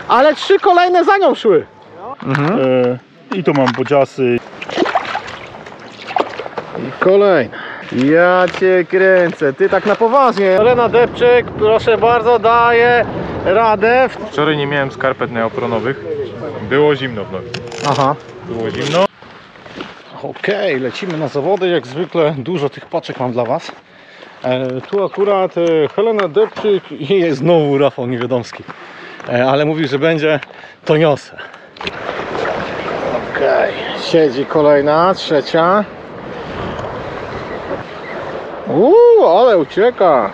Ale 3 kolejne za nią szły. I tu mam bodziasy. I kolejne. Ja cię kręcę, ty tak na poważnie. Helena Depczyk, proszę bardzo, daje radę. Wczoraj nie miałem skarpet neopronowych. Było zimno w nocy. Aha. Było zimno. Okej, lecimy na zawody. Jak zwykle dużo tych paczek mam dla was. Tu akurat Helena Depczyk i znowu Rafał Niewiadomski. Ale mówi, że będzie, to niosę. Okej, siedzi kolejna, trzecia. Ale ucieka.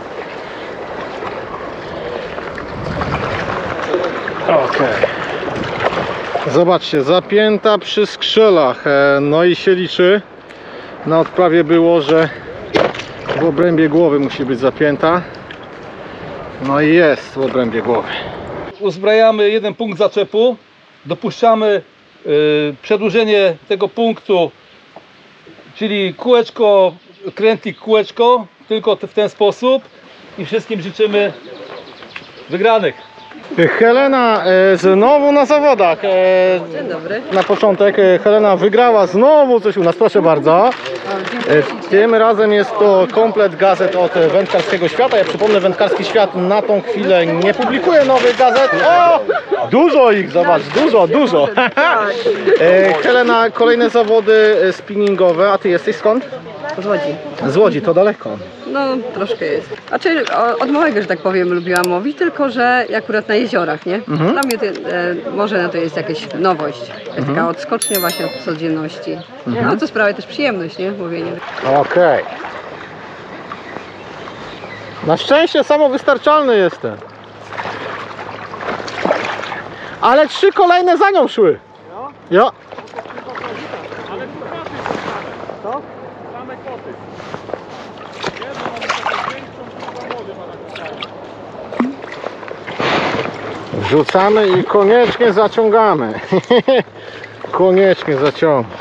Okej. Zobaczcie, zapięta przy skrzelach. No i się liczy. Na odprawie było, że w obrębie głowy musi być zapięta. No i jest w obrębie głowy. Uzbrajamy jeden punkt zaczepu. Dopuszczamy przedłużenie tego punktu, czyli kółeczko, krętlik, kółeczko, tylko w ten sposób. I wszystkim życzymy wygranych. Helena znowu na zawodach. Dzień dobry. Na początek Helena wygrała znowu coś u nas, proszę bardzo. Tym razem jest to komplet gazet od Wędkarskiego Świata. Ja przypomnę, Wędkarski Świat na tą chwilę nie publikuje nowych gazet. O! Dużo ich, zobacz, dużo. Helena, kolejne zawody spinningowe. A ty jesteś skąd? Z Łodzi. Z Łodzi, to daleko. No, troszkę jest. Znaczy, od małego, że tak powiem, lubiłam łowić, tylko że akurat na jeziorach, nie? Dla mnie morze to jest jakaś nowość. Taka odskocznia właśnie od codzienności. No, co sprawia też przyjemność, nie? Łowienie. Okej. Na szczęście samowystarczalny jestem. Ale 3 kolejne za nią szły. Ja. Wrzucamy i koniecznie zaciągamy. Koniecznie zaciągnąć.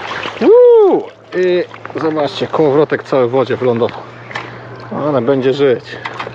I zobaczcie, kołowrotek cały w wodzie wylądował. Ale będzie żyć.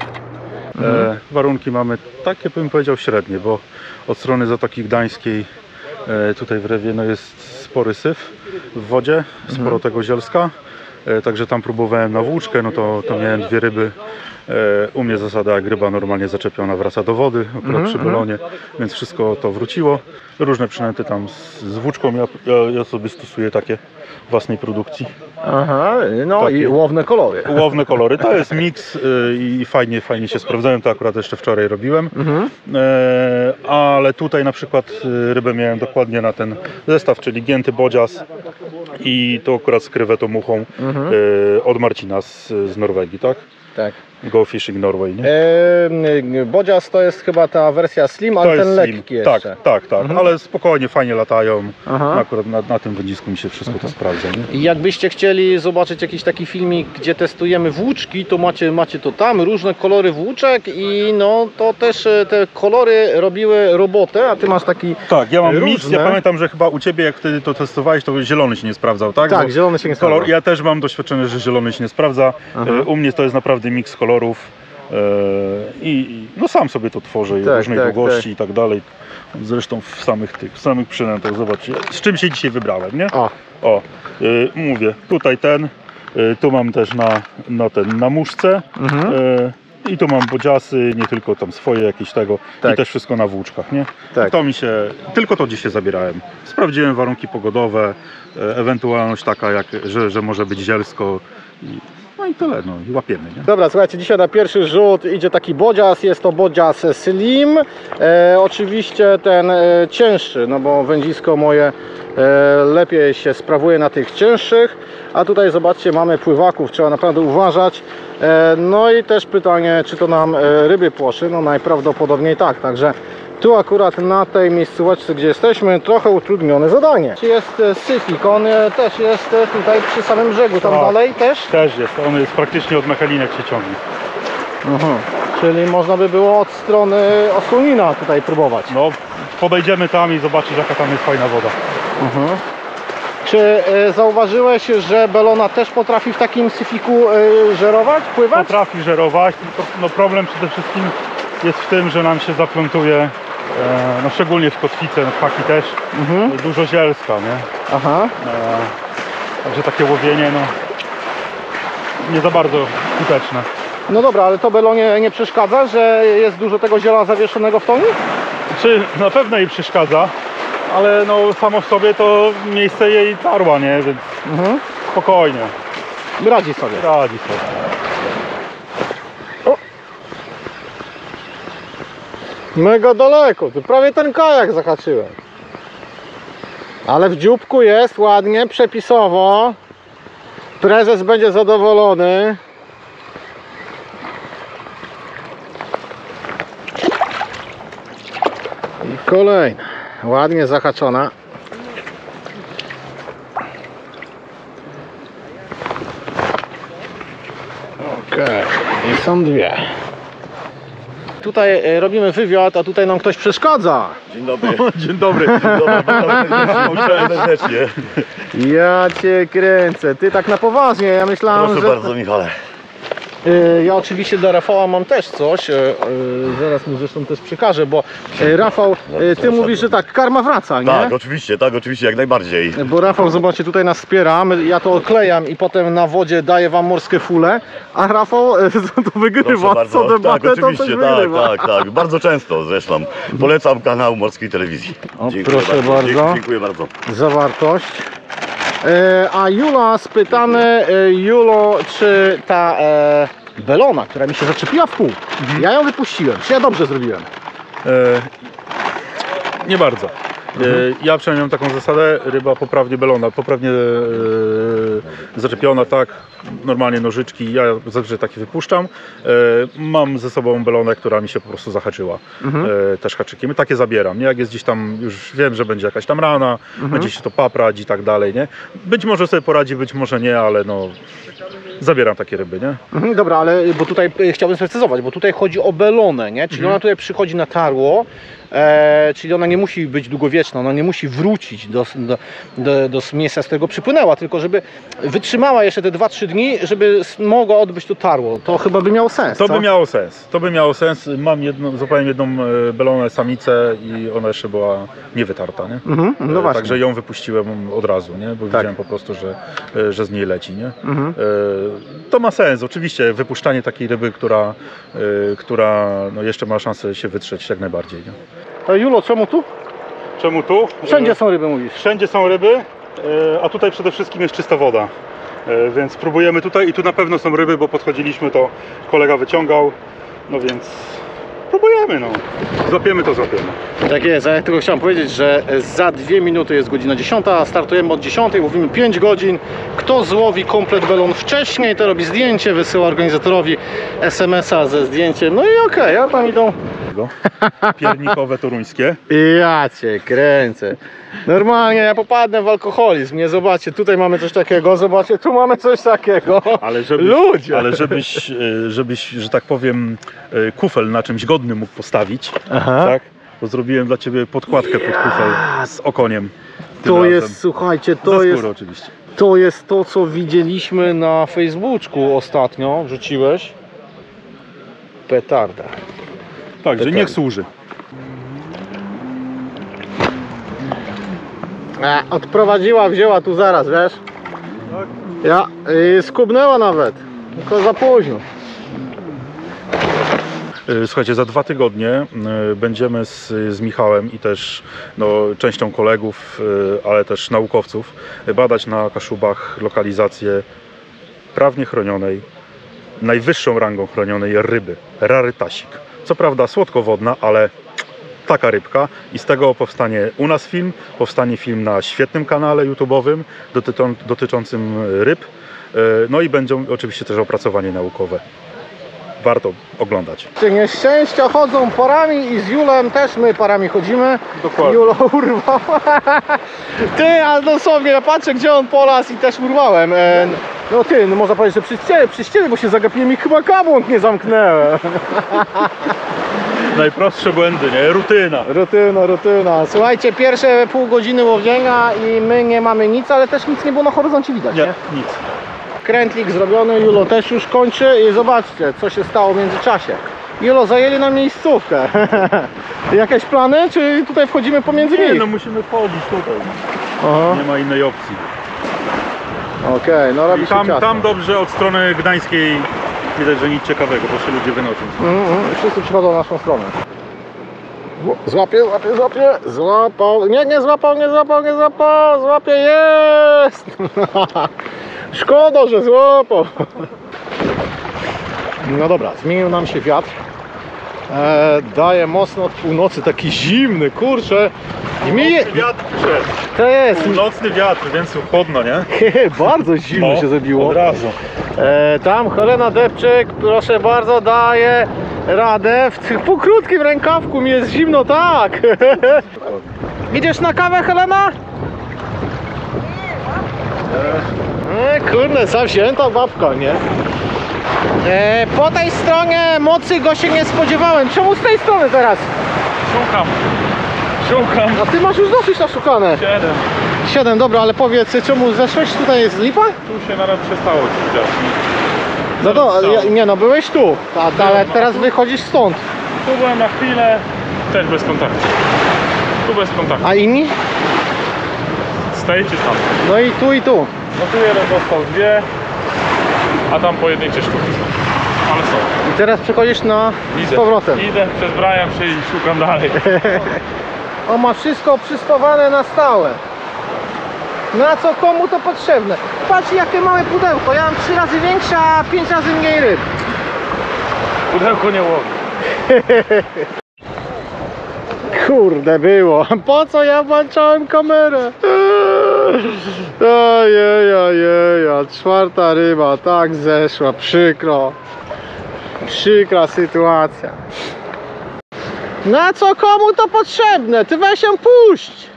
Warunki mamy takie, bym powiedział, średnie, bo od strony Zatoki Gdańskiej tutaj w Rewie no jest spory syf w wodzie, sporo tego zielska. Także tam próbowałem na włóczkę, no to miałem 2 ryby. U mnie zasada, jak ryba normalnie zaczepiona wraca do wody, akurat przy belonie, więc wszystko to wróciło. Różne przynęty tam z włóczką, ja sobie stosuję takie własnej produkcji. Aha, no takie. I łowne kolory. Łowne kolory, to jest miks i fajnie się sprawdzają, to akurat jeszcze wczoraj robiłem. Ale tutaj na przykład rybę miałem dokładnie na ten zestaw, czyli gięty bodzias i to akurat z krewetą muchą od Marcina z Norwegii, tak? Tak. Go Fishing Norway, nie? Bodzias to jest chyba ta wersja slim, ale ten lekki jeszcze. Tak, ale spokojnie, fajnie latają. Akurat na tym wędzisku mi się wszystko to sprawdza, nie? I jakbyście chcieli zobaczyć jakiś taki filmik, gdzie testujemy włóczki, to macie to tam, różne kolory włóczek i no to też te kolory robiły robotę, a ty masz taki Tak, ja mam różne. miks, ja pamiętam, że chyba u Ciebie jak wtedy to testowałeś, to zielony się nie sprawdzał, tak? Tak, Bo zielony się nie kolor, sprawdza. ja też mam doświadczenie, że zielony się nie sprawdza. U mnie to jest naprawdę miks kolorów i no sam sobie to tworzę, Tak, różnej tak, długości i tak dalej. Zresztą w samych przynętach, zobaczcie, z czym się dzisiaj wybrałem, nie? Mówię, tutaj tu mam też na muszce. I tu mam bodziasy, nie tylko tam swoje jakieś tego, i też wszystko na włóczkach, nie? Tak. To tylko to dzisiaj zabierałem. Sprawdziłem warunki pogodowe, ewentualność taka, że może być zielsko. No i tyle, no i łapiemy, nie? Dobra, słuchajcie, dzisiaj na pierwszy rzut idzie taki bodzias, jest to bodzias slim. Oczywiście ten cięższy, no bo wędzisko moje lepiej się sprawuje na tych cięższych. A tutaj zobaczcie, mamy pływaków, trzeba naprawdę uważać. No i też pytanie, czy to nam ryby płoszy? No najprawdopodobniej tak, także tu akurat na tej miejscowości, gdzie jesteśmy, trochę utrudnione zadanie. Jest syfik, on też jest tutaj przy samym brzegu, tam dalej też? Też jest, on jest praktycznie od Mechelinek się ciągnie. Czyli można by było od strony Osunina tutaj próbować. No, podejdziemy tam i zobaczysz, jaka tam jest fajna woda. Czy zauważyłeś, że belona też potrafi w takim syfiku żerować, pływać? Potrafi żerować, tylko no problem przede wszystkim jest w tym, że nam się zaplątuje No szczególnie w kotwice, no w haki też, dużo zielska, nie? Aha. Także takie łowienie, no nie za bardzo skuteczne. No dobra, ale to belonie nie przeszkadza, że jest dużo tego ziela zawieszonego w tonie? Czy na pewno jej przeszkadza, ale no samo w sobie to miejsce jej tarła, nie? Więc spokojnie, Radzi sobie. radzi sobie. Mega daleko, tu prawie ten kajak zahaczyłem. Ale w dzióbku jest ładnie, przepisowo. Prezes będzie zadowolony. I kolejna, ładnie zahaczona. Okej, i są dwie. Tutaj robimy wywiad, a tutaj nam ktoś przeszkadza. Dzień dobry. Dzień dobry. Serdecznie. Ja cię kręcę, ty tak na poważnie, ja myślałem, Proszę że... bardzo, Michale. Ja oczywiście dla Rafała mam też coś, zaraz mu zresztą też przekażę, bo Rafał, ty mówisz, że tak, karma wraca, nie? Tak, oczywiście, jak najbardziej. Bo Rafał, zobaczcie, tutaj nas wspiera, ja to oklejam i potem na wodzie daję wam morskie fule, a Rafał to wygrywa, Proszę co bardzo. debatę, Tak, to coś oczywiście, wygrywa. tak. Bardzo często zresztą. Polecam kanał Morskiej Telewizji. O, Dziękuję proszę bardzo. Dziękuję bardzo. Zawartość. A Jula spytamy, Julo, czy ta belona, która mi się zaczepiła w pół, ja ją wypuściłem, czy ja dobrze zrobiłem? Nie bardzo. Ja przynajmniej mam taką zasadę, ryba poprawnie belona, poprawnie zaczepiona, tak, normalnie nożyczki, ja zazwyczaj takie wypuszczam. Mam ze sobą belonę, która mi się po prostu zahaczyła, też haczykiem, takie zabieram, nie? Jak jest gdzieś tam, już wiem, że będzie jakaś tam rana, będzie się to paprać i tak dalej, nie? Być może sobie poradzi, być może nie, ale no zabieram takie ryby, nie? Dobra, ale bo tutaj chciałbym sprecyzować, bo tutaj chodzi o belonę, nie? Czyli ona tutaj przychodzi na tarło, czyli ona nie musi być długowieczna, ona nie musi wrócić do miejsca, z którego przypłynęła, tylko żeby wytrzymała jeszcze te 2-3 dni, żeby mogła odbyć to tarło. To chyba by miało sens, To co? by miało sens. To by miało sens. Mam złapałem jedną belonę samicę i ona jeszcze była niewytarta, nie? No właśnie. Także ją wypuściłem od razu, nie? Bo widziałem po prostu, że z niej leci, nie? To ma sens. Oczywiście wypuszczanie takiej ryby, która no jeszcze ma szansę się wytrzeć jak najbardziej, nie? Julo, czemu tu? Czemu tu? Wszędzie są ryby, mówisz. Wszędzie są ryby, a tutaj przede wszystkim jest czysta woda. Więc próbujemy tutaj i tu na pewno są ryby, bo podchodziliśmy, to kolega wyciągał, no więc próbujemy, no. Złapiemy to złapiemy. Tak jest, a ja tylko chciałem powiedzieć, że za 2 minuty jest godzina 10, a startujemy od 10, mówimy 5 godzin. Kto złowi komplet belon wcześniej, to robi zdjęcie, wysyła organizatorowi SMS-a ze zdjęciem, no i okej, ja tam idą. Piernikowe toruńskie. Ja cię kręcę. Normalnie ja popadnę w alkoholizm, nie? Zobaczcie, tutaj mamy coś takiego, zobaczcie, tu mamy coś takiego. Ludzie! Ale żebyś, że tak powiem, kufel na czymś godnym mógł postawić, tak? To zrobiłem dla ciebie podkładkę pod kufel z okoniem. tym To razem. jest, słuchajcie, Ze to jest, skóry oczywiście. to jest to, co widzieliśmy na Facebooku ostatnio, wrzuciłeś. Petarda. Także niech służy. Odprowadziła, wzięła tu zaraz, wiesz? Ja, skubnęła nawet, tylko za późno. Słuchajcie, za 2 tygodnie będziemy z Michałem i też częścią kolegów, ale też naukowców badać na Kaszubach lokalizację prawnie chronionej, najwyższą rangą chronionej ryby, rarytasik. Co prawda słodkowodna, ale taka rybka i z tego powstanie u nas film, powstanie film na świetnym kanale YouTube'owym dotyczącym ryb, no i będą oczywiście też opracowanie naukowe. Warto oglądać. Nieszczęścia chodzą parami i z Julem też my parami chodzimy. Dokładnie. Julo urwał. Ty, a dosłownie ja patrzę, gdzie on polas i też urwałem. No ty, no można powiedzieć, że przez ciebie, bo się zagapiłem i chyba kabłąk nie zamknęłem. Najprostsze błędy, nie? Rutyna. Rutyna. Słuchajcie, pierwsze pół godziny łowienia i my nie mamy nic, ale też nic nie było na horyzoncie widać, nie? Nic. Krętlik zrobiony, Julo też już kończy i zobaczcie, co się stało w międzyczasie. Jolo, zajęli nam miejscówkę. Jakieś plany, czy tutaj wchodzimy pomiędzy Nie, nich? no musimy wchodzić tutaj. Aha. Nie ma innej opcji. Okej, no robi I się ciasno. tam dobrze od strony gdańskiej widać, że nic ciekawego, bo się ludzie wynoszą. Wszyscy przychodzą na naszą stronę. Złapie. Złapał. Nie złapał. Złapie, jest. Szkoda, że złapał. No dobra, zmienił nam się wiatr. Daje mocno od północy, taki zimny, kurczę. I mi... Wiatr przed. To jest. Północny wiatr, więc chłodno, nie? Bardzo zimno się zrobiło. Od razu. Tam Helena Depczyk, proszę bardzo, daje radę. W tym półkrótkim rękawku mi jest zimno, tak. Idziesz na kawę, Helena? Kurde, zawzięta babka, nie? Po tej stronie mocy go się nie spodziewałem. Czemu z tej strony teraz? Szukam. A ty masz już dosyć naszukane. 7, dobra, ale powiedz, czemu zeszłeś? Tutaj jest lipa? Tu się nawet przestało ci dziać. No to, nie no, byłeś tu, ale teraz wychodzisz stąd. Tu byłem na chwilę, też bez kontaktu. Tu bez kontaktu. A inni? Z tej czy tam? No i tu i tu. No tu jeden dostał 2, a tam pojedyncze sztuki są. Ale są. I teraz przechodzisz na z Idę. powrotem. Idę, przezbrajam się i szukam dalej. On ma wszystko przyspawane na stałe. Na co komu to potrzebne? Patrz jakie małe pudełko. Ja mam 3 razy większe, a 5 razy mniej ryb. Pudełko nie łowi. Kurde było. Po co ja włączałem kamerę? Ojeja, 4. ryba, tak zeszła, przykro. Przykra sytuacja. Na co komu to potrzebne? Ty weź ją puść.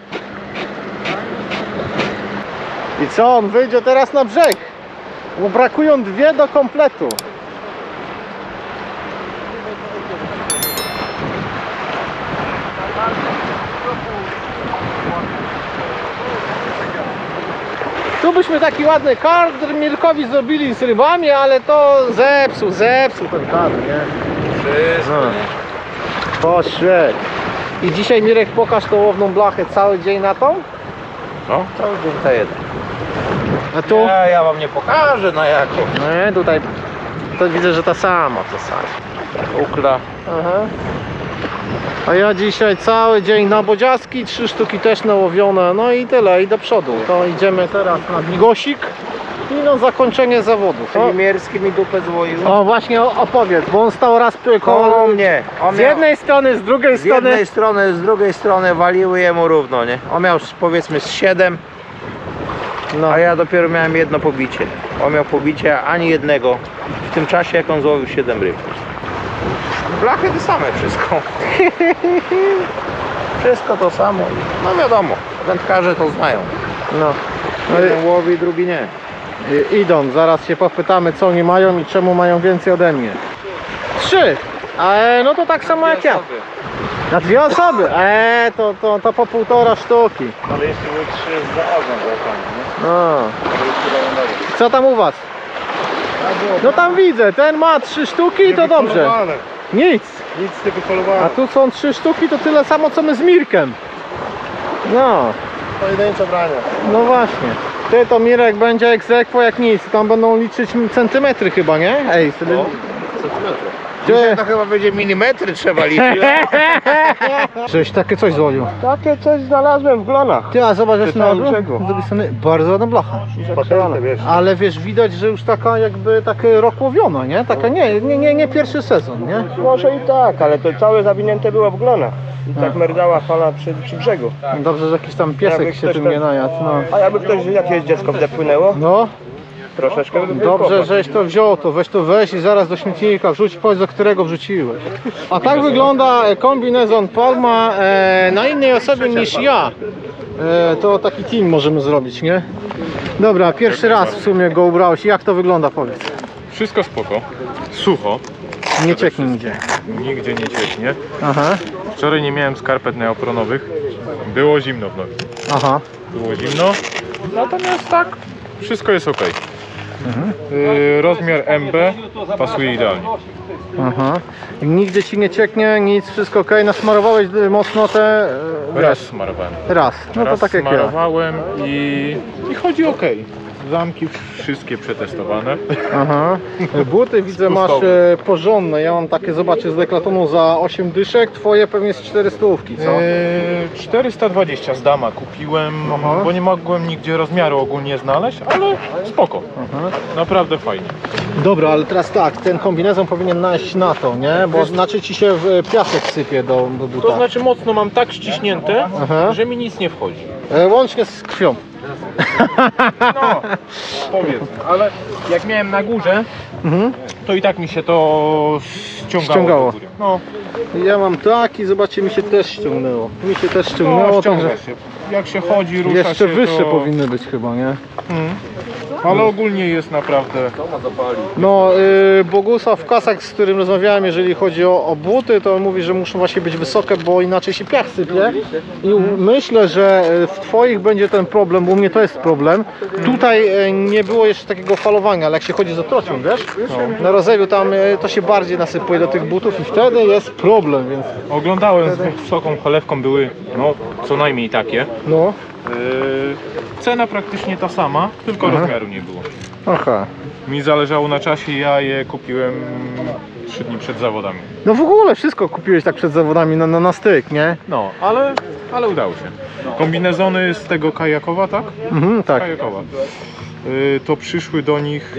I co? On wyjdzie teraz na brzeg. Bo brakują 2 do kompletu. Tu byśmy taki ładny kadr Mirkowi zrobili z rybami, ale to zepsuł ten kadr, nie? Poszedł. I dzisiaj, Mirek, pokaż tą łowną blachę cały dzień na tą? No. Cały dzień to jeden. A tu? Nie, ja wam nie pokażę na jaką. Nie, tutaj to widzę, że ta sama w zasadzie. Ukra. Aha. A ja dzisiaj cały dzień na bodziaski, 3 sztuki też nałowione, no i tyle, i do przodu. To idziemy teraz na bigosik i no zakończenie zawodów. Mierski mi dupę złoił. O właśnie opowiedz, bo on stał raz Koło koło mnie. On z jednej strony, z drugiej z jednej strony. strony, z drugiej strony waliły jemu równo, nie? On miał powiedzmy z 7, No. a ja dopiero miałem jedno pobicie. On miał pobicie ani jednego w tym czasie, jak on złowił 7 ryb. Blachy te same wszystko. Wszystko to samo. No wiadomo, wędkarze to znają. No. Jeden łowi, drugi nie. Idą, zaraz się popytamy, co oni mają i czemu mają więcej ode mnie. 3! No to tak samo jak ja. Na 2 osoby? To po 1,5 sztuki. Ale jeszcze były 3 za ogą nie? No. Co tam u was? No tam widzę, ten ma 3 sztuki, to dobrze. Nic. Nic nie wypolowane. A tu są 3 sztuki, to tyle samo co my z Mirkiem. No. Pojedyncze brania. No właśnie. Ty to, Mirek, będzie egz aequo jak nic. Tam będą liczyć centymetry chyba, nie? Ej, wtedy... Dzisiaj to chyba będzie milimetry trzeba liczyć. Żeś takie coś złowił. Takie coś znalazłem w glonach. Ty, a zobacz jeszcze na Czytałem ogół. brzegu. Z drugiej strony bardzo ładna blacha. Wiesz. Ale wiesz, widać, że już taka jakby takie rok łowiona, nie? Taka nie pierwszy sezon, nie? Może i tak, ale to całe zawinięte było w glonach. I tak merdała fala przy brzegu. Dobrze, że jakiś tam piesek Jakby się ktoś tym tam- nie najadł, no. A jakby ktoś, jakieś dziecko wdepłynęło, No, troszeczkę by był dobrze, kłopot. żeś to wziął, to weź i zaraz do śmietnika wrzuć, powiedz, do którego wrzuciłeś. A tak wygląda kombinezon Palma na innej osobie niż ja. To taki team możemy zrobić, nie? Dobra, pierwszy raz w sumie go ubrałeś. Jak to wygląda, powiedz? Wszystko spoko. Sucho. Nie cieknie nigdzie. Nigdzie nie cieknie. Aha, Wczoraj nie miałem skarpet neopronowych. Było zimno w nocy. aha. Było zimno. Natomiast tak, wszystko jest ok. Rozmiar MB pasuje idealnie. Aha. Nigdy ci nie cieknie, nic, wszystko ok. Nasmarowałeś mocno te... Raz smarowałem. Raz. No to Raz tak jak ja. smarowałem i chodzi ok. Zamki wszystkie przetestowane. Aha. Buty widzę masz porządne. Ja mam takie, zobaczcie, z Decathlonu za 8 dyszek. Twoje pewnie z 400, co? 420 z Dama kupiłem, Aha. bo nie mogłem nigdzie rozmiaru ogólnie znaleźć, ale spoko. Naprawdę fajnie. Dobra, ale teraz tak, ten kombinezon powinien naść na to, nie? Bo znaczy ci się piasek sypie do buta. To znaczy mocno mam tak ściśnięte, Aha. że mi nic nie wchodzi. Łącznie z krwią. No, powiedzmy, ale jak miałem na górze, to i tak mi się to ściągało. Do góry. No, Ja mam taki, zobaczcie, mi się też ściągnęło. Mi się też ściągnęło, no ściąga także się. Jak się chodzi, rusza jeszcze się, wyższe to... powinny być chyba, nie? Ale ogólnie jest naprawdę... No, Bogusław Kasak, z którym rozmawiałem, jeżeli chodzi o buty, to on mówi, że muszą właśnie być wysokie, bo inaczej się piach sypie. I myślę, że w twoich będzie ten problem, bo u mnie to jest problem. Tutaj nie było jeszcze takiego falowania, ale jak się chodzi z otrocią, wiesz? Na rozewiu tam to się bardziej nasypuje do tych butów i wtedy jest problem, więc... Oglądałem z wysoką cholewką, były no co najmniej takie. No, Cena praktycznie ta sama, tylko rozmiaru nie było. aha. Mi zależało na czasie, ja je kupiłem 3 dni przed zawodami. No w ogóle wszystko kupiłeś tak przed zawodami na styk, nie? No, ale udało się. Kombinezony z tego kajakowa, tak? Mhm, tak. Kajakowa. To przyszły do nich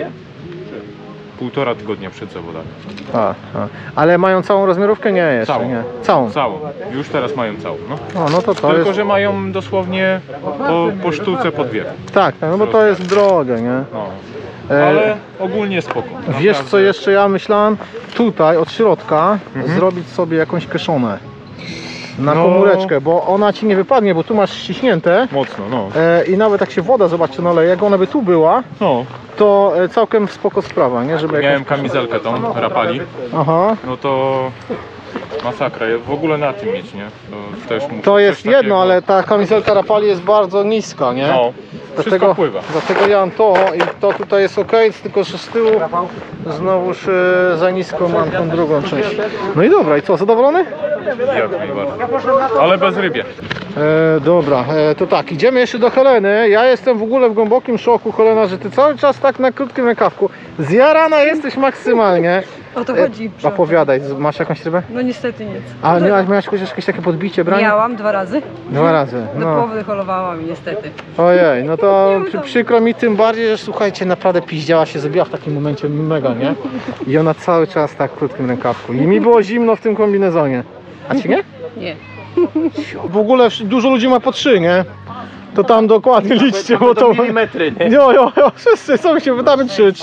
1,5 tygodnia przed zawodami. Ale mają całą rozmiarówkę? Nie, jeszcze Całą. nie. Całą. Całą. Już teraz mają całą. No. No to Tylko, jest... że mają dosłownie po sztuce, po dwie. Tak, no bo to jest drogie, nie? No. Ale ogólnie spoko. Wiesz co Naprawdę. jeszcze ja myślałem? Tutaj od środka zrobić sobie jakąś kieszonę na No. komóreczkę, bo ona ci nie wypadnie, bo tu masz ściśnięte Mocno, no. i nawet jak się woda, zobaczcie, naleje, jak ona by tu była, No. to całkiem spoko sprawa, nie? Żeby Miałem jakąś... kamizelkę tą, rapali. Aha. No to masakra. W ogóle na tym mieć, nie? To też muszę To coś jest takiego. jedno, ale ta kamizelka Rapali jest bardzo niska, nie? No. Wszystko pływa. Dlatego ja mam to i to tutaj jest ok, tylko że z tyłu znowuż za nisko mam tą drugą część. No i dobra, i co, zadowolony? Jak najbardziej. Ale bez rybie. Dobra, to tak, idziemy jeszcze do Heleny. Ja jestem w ogóle w głębokim szoku, Helena, że ty cały czas tak na krótkim rękawku. Zjarana jesteś maksymalnie. O to chodzi. Opowiadaj, masz jakąś rybę? No niestety nic. A miałaś chociaż jakieś takie podbicie brania? Miałam 2 razy. 2 razy, Do no. połowy holowałam i niestety. Ojej, no to Nie udało. przykro mi tym bardziej, że słuchajcie, naprawdę piździała się, zrobiła w takim momencie mega, nie? I ona cały czas tak w krótkim rękawku. I mi było zimno w tym kombinezonie. A ci nie? Nie. W ogóle dużo ludzi ma po 3, nie? To tam dokładnie liczcie, bo to... milimetry, nie? Jo, wszyscy są się, wydamy 3.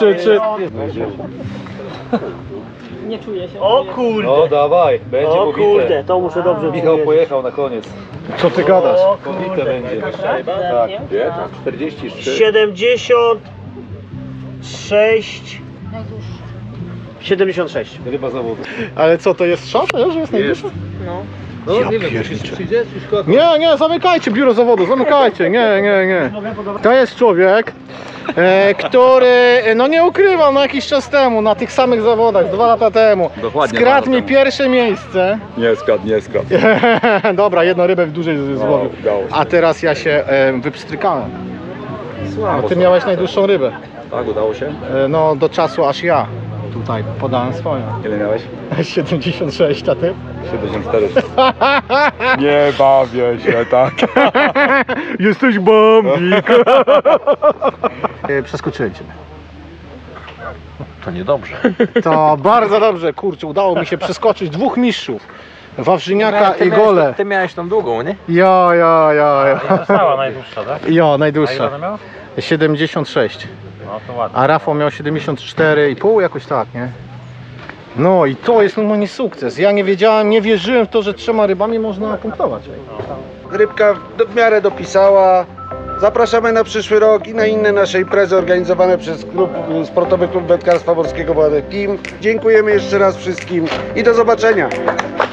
Nie czuję się. O kurde! No dawaj, będzie O kurde, to muszę dobrze Michał powiedzieć. pojechał na koniec. Co ty gadasz? O Pobite kurde. będzie. Tak, 43. 76. 76. Ryba zawodu. Ale co, to jest szat? Ja, że jest najdłuższy? No nie wiem, przyjdziesz już kogo? Nie, zamykajcie biuro zawodu, zamykajcie, nie. To jest człowiek, który, no nie ukrywam, no jakiś czas temu, na tych samych zawodach, 2 lata temu, Dokładnie skradł 2 mi lata temu. pierwsze miejsce. Nie skradł. Dobra, jedną rybę dłużej złowił, udało się. a teraz ja się wypstrykałem. Bo ty miałeś najdłuższą rybę, Tak, udało się. no do czasu aż ja tutaj podałem swoją. Ile miałeś? 76, a ty? 74. Nie bawię się tak. Jesteś bombik! Przeskoczyłem cię. To niedobrze. To bardzo dobrze, kurczę, udało mi się przeskoczyć 2 mistrzów. Wawrzyniaka i Gole. Ty miałeś tą długą, nie? Ja. Została najdłuższa, tak? Jo, najdłuższa. miała? 76. No to ładnie. A Rafał miał 74,5 jakoś tak, nie? No i to jest normalnie sukces. Ja nie wiedziałem, nie wierzyłem w to, że 3 rybami można punktować. Rybka w miarę dopisała. Zapraszamy na przyszły rok i na inne nasze imprezy organizowane przez Sportowy Klub Wędkarstwa Morskiego Władek Kim. Dziękujemy jeszcze raz wszystkim i do zobaczenia.